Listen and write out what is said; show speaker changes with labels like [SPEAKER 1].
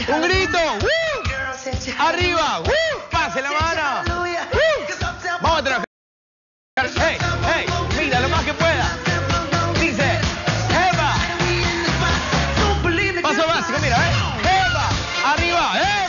[SPEAKER 1] Un grito. Arriba. Pase la mano. Vamos a trabajar. Hey, hey, mira lo más que pueda. Dice, Eva. Paso básico, mira, Eva. Arriba, Eva.